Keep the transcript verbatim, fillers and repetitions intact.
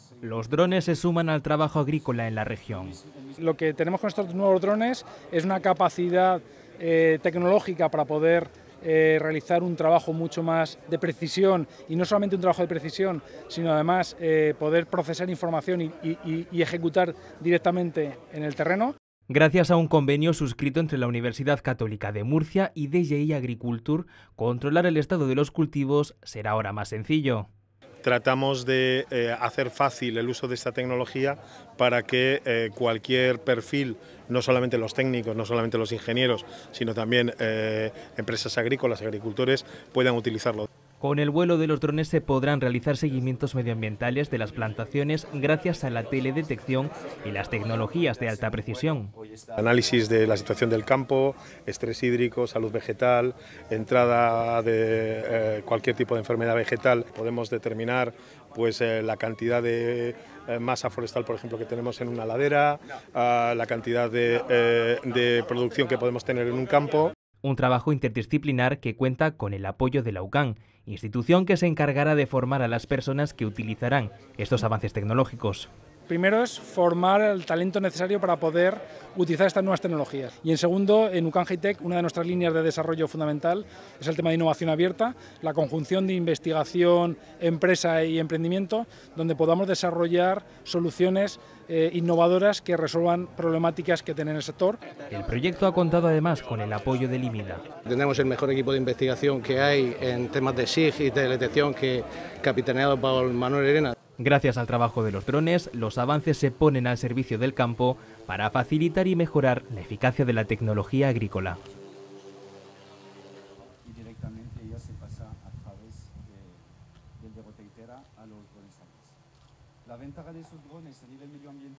Los drones se suman al trabajo agrícola en la región. Lo que tenemos con estos nuevos drones es una capacidad eh, tecnológica para poder eh, realizar un trabajo mucho más de precisión, y no solamente un trabajo de precisión, sino además eh, poder procesar información y, y, y ejecutar directamente en el terreno. Gracias a un convenio suscrito entre la Universidad Católica de Murcia y D J I Agriculture, controlar el estado de los cultivos será ahora más sencillo. Tratamos de eh, hacer fácil el uso de esta tecnología para que eh, cualquier perfil, no solamente los técnicos, no solamente los ingenieros, sino también eh, empresas agrícolas, agricultores, puedan utilizarlo. Con el vuelo de los drones se podrán realizar seguimientos medioambientales de las plantaciones gracias a la teledetección y las tecnologías de alta precisión. Análisis de la situación del campo, estrés hídrico, salud vegetal, entrada de eh, cualquier tipo de enfermedad vegetal. Podemos determinar pues, eh, la cantidad de eh, masa forestal, por ejemplo, que tenemos en una ladera, eh, la cantidad de, eh, de producción que podemos tener en un campo. Un trabajo interdisciplinar que cuenta con el apoyo de la U C A M, institución que se encargará de formar a las personas que utilizarán estos avances tecnológicos. Primero es formar el talento necesario para poder utilizar estas nuevas tecnologías. Y en segundo, en U C A M Hightech, una de nuestras líneas de desarrollo fundamental es el tema de innovación abierta, la conjunción de investigación, empresa y emprendimiento, donde podamos desarrollar soluciones eh, innovadoras que resuelvan problemáticas que tiene el sector. El proyecto ha contado además con el apoyo del IMIDA. Tenemos el mejor equipo de investigación que hay en temas de S I G y de detección, que capitaneado por Manuel Herena. Gracias al trabajo de los drones, los avances se ponen al servicio del campo para facilitar y mejorar la eficacia de la tecnología agrícola. Y directamente ya se pasa a través de, del de Roteitera a los drones. La ventaja de esos drones a nivel medioambiental